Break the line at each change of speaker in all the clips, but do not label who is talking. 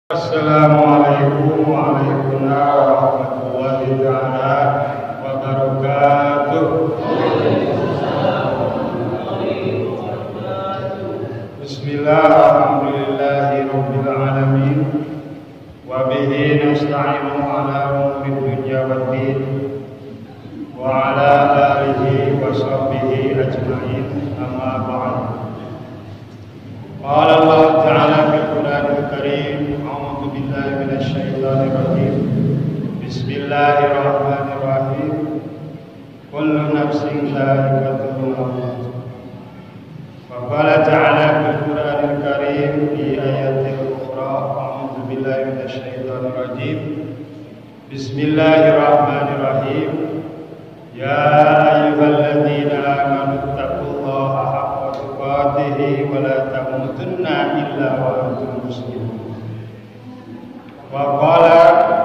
Assalamualaikum warahmatullahi wabarakatuh. Bismillahirrahmanirrahim. Wa bihi nasta'inu ala umuri dunya waddin. Wa ala alihi wa sahbihi ajma'in. Amma ba'd. Qala Allah Ta'ala fil Qur'anil Karim. A'udzu billahi minasy syaithanir rajim. Bismillahirrahmanirrahim. Kullu nafsin dha'iqatul maut. Wa qala ta'ala fil Qur'anil Karim fi ayatil ukhra. A'udzu billahi minasy syaithanir rajim. Bismillahirrahmanirrahim. Ya ayyuhalladzina amanu taqullaha haqqa tuqatih wa la tamutunna illa wa antum muslimun. Wa qala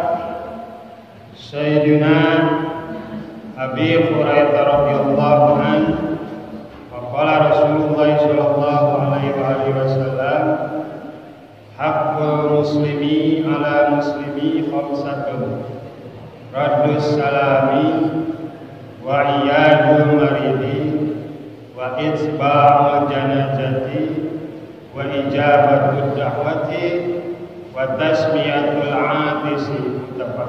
Sayyidina Abi Hurairah radhiyallahu anhu wa qala Rasulullah sallallahu alaihi wasallam haqqul muslimi ala muslimi khamsatun raddus salami wa iyadul maridi wa itsba'ul janazati wa ijabatud da'wati wa tasmiyatul 'atisi.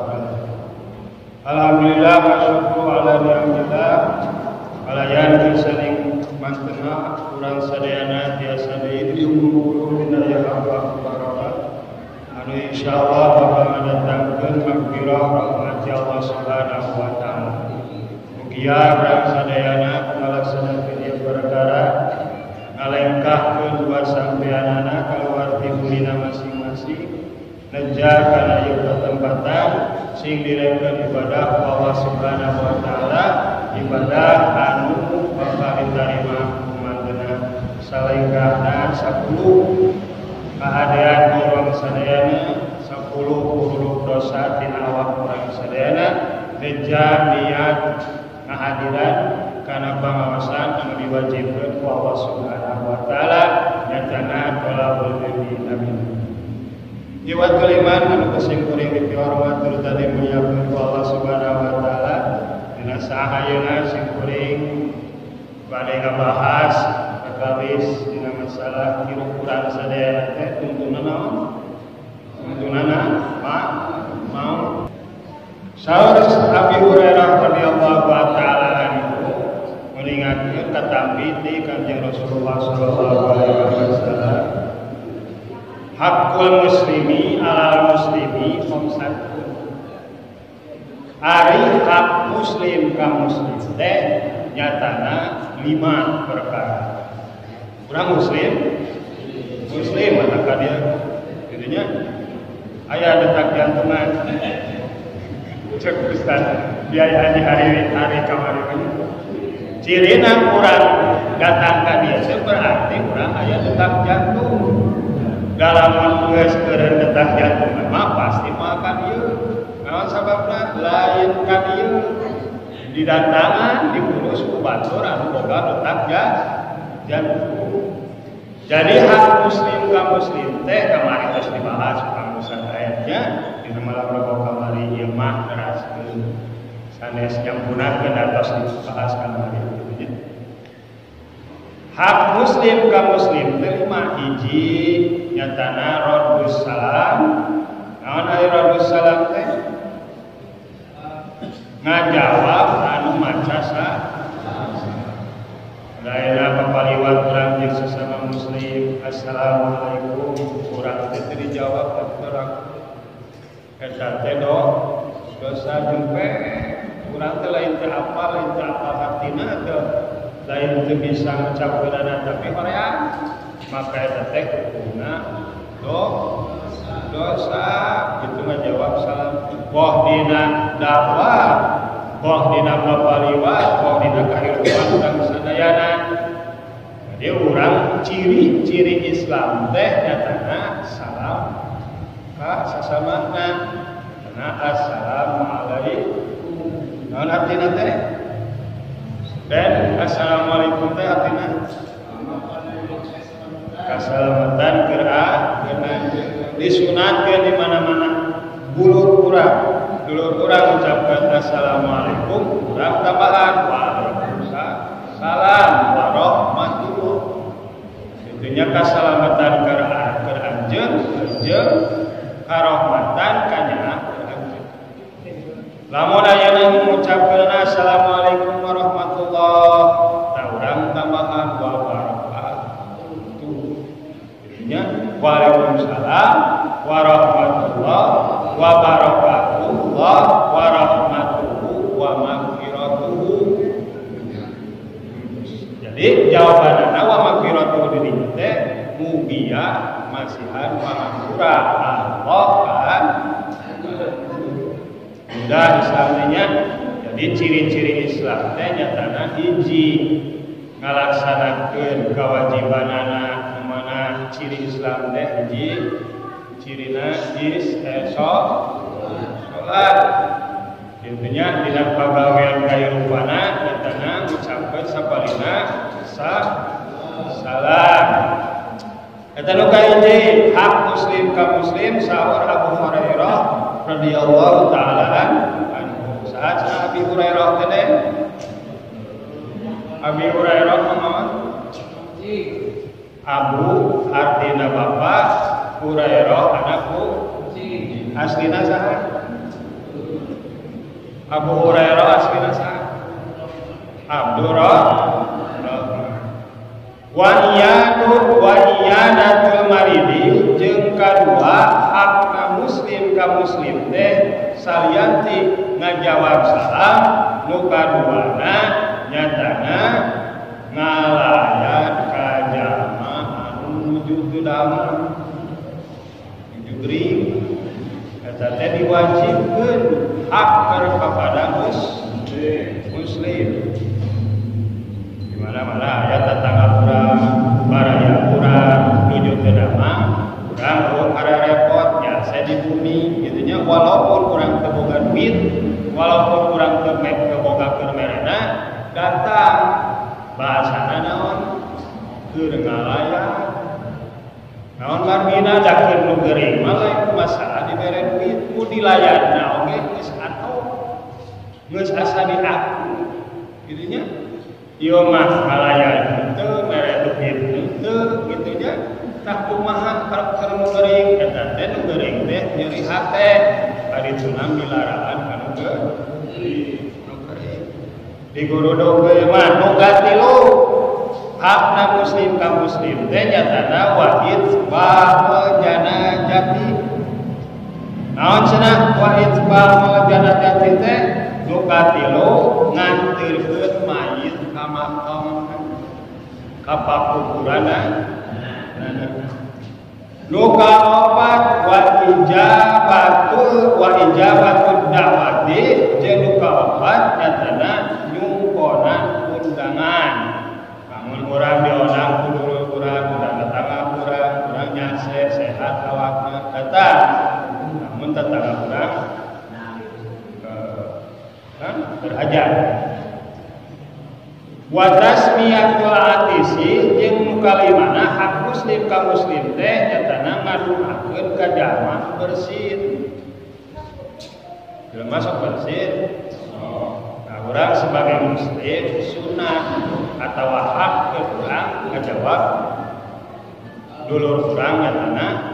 Alhamdulillah wa syukru ala ni'matillah ala yang saling mantena urang sadayana tiasa deui diumur minaya Allah baraka anu insyaallah bakal ngadatangkeun maghfirah rahmat Allah Subhanahu wa taala. Mugia urang sadayana ngalaksanakeun ieu perkara ngalengkahkeun dua sampeanana kaluar ti bulina masing-masing neja kana ieu tempatan sing direkkeun ibadah Allah Subhanahu wa taala, ibadah anu bakal diterima kumanteuna salengkahna 10 kaadaan urang sadayana, 10 huruf dosa tina awak urang sadayana, neja niat ngahadiran kana pangawasan anu diwajibkeun ku Allah Subhanahu wa taala nyatana tolabul ilmi. Amin. Jiwat kaliman anu kesing kuring dipihormat turut tadi muliakeun ku Allah Subhanahu wa taala dina sahayeuna sing kuring bade ngabahas kakawis dina masalah hirup urang sadayana teh tuntunan naon? Tuntunana mau saur Abi Hurairah radhiyallahu taala anhu ngulingakeun katampi ti Kanjeng Rasulullah sallallahu alaihi wasallam hakul muslimi ala muslimi khamsatun. Ari hak muslim ka muslim teh nyatana 5 perkara. Urang muslim mata ka dia jadinya aya detak jantungan cek Ustaz biaya di hari kamari cirina urang datang ka dia berarti urang aya detak jantung. Galaman geus keureun detak jantung mah pasti makan ieu. Naon sababna? Lain ka ieu. Didatangan diurus ku batur anu boga detak jantung. Jadi hak muslim ka muslim teh kamari geus dibahas panggusan ayatnya dina malam rebo kamari ieu mah neraskeun. Sanes nyampunakeun atos dibahas kamari. Hak muslim ka muslim terima hiji nyatana raddus salam. Naon aya raddus salam teh? Ngajawab anu maca laila papaliwat urang jeung sesama muslim assalamualaikum urang teh dijawab urang eta teh dosa jempe urang teh lain teh apal hatina teh lain teu bisa ngucapkeunana tapi hoream maka eta teh kuduna dosa itu ngajawab salam boh dina dakwah boh dina papaliwat boh dina kahirupan urang sadayana. Jadi urang ciri-ciri Islam teh nyatana salam ka sasamana karena assalamualaikum. Naon artina teh? Dan assalamualaikum teh artina kasalamatan geura disunatkeun di mana-mana. Dulur urang ucapkeun assalamualaikum, urang tambahan waalaikumsalam warahmatullah. Itunya kasalamatan keur anjeun jeung karahmatan kanyaah keur anjeun. Lamun aya nu ngucapkeun assalamualaikum warahmatullah, tah urang tambahan wa barakatuh. Itunya waalaikumsalam warahmatullah wabarakatuh warahmatuhu wa maghfiratuhu. Jadi jawabanana wa maghfiratuhu di dieu teh mugia masihan pangampura Allah kan. Udah Islamnya. Jadi ciri-ciri Islam teh nyatana hiji ngalaksanakeun kewajibanana mana ciri Islam teh hiji cirina sholat. Intinya dina pagawean kairupana nyatana ngucapkeun sapalina salam. Eta nu kahiji hak muslim ka muslim saur Abu Hurairah radhiyallahu taala anhu. Saat Abi Hurairah teh Abi Hurairah mamawan Abu artina bapak, Hurairah anakku aslina saha? Abu Hurairah aslina saha? Abdurrahman. Wa iyadatul maridi jeung kadua hak muslim ka muslim teh salianti ngajawab salam, nu kaduana nyatana ngalayan ka jamaah anu nuju teu damang nuju gering. Eta teh diwajibkeun hak kepada muslim. Di mana-mana aya tetangga urang, baraya urang nuju teu damang, urang anu repot nya di bumi gitunya, walaupun urang teu boga duit, walaupun urang teu boga keur merena, datang bahasana naon keur ngalayan. Naon marmina dakeun nu geuring mah lain masalah dibere duit, mu dilayanna oge geus atuh geus asa diaku gitunya. Ieu mah ngalayan teu mere duit teu gitunya. Tah kumaha keur nu geuring eta teh nu geuring teh nyeri hate karituna milaraan kanu geuring. Di guru doge mah nu katilu hakna muslim ka muslim teh nyatana wahid bahwa janajati. Naon cenah wahid bahwa janajati teh nu katilu ngantirkeun mayit ka makam ka pakuburana. Nu kaopat wa ijabatul da'wati jeung nu kaopat nyatana nyungkonan undangan. Namun urang diundang ku dulur urang, tetangga urang nyase sehat awakna datang. Namun tetangga urang kan berhajat. Wa tasmiyatul atisi jeung kalimana hak muslim ka muslim teh nyatana ngaduakeun ka jalma bersin. Jelema sok bersin. Nah, urang sebagai muslim sunah atawa hak ke urang ngajawab dulur urang nyatana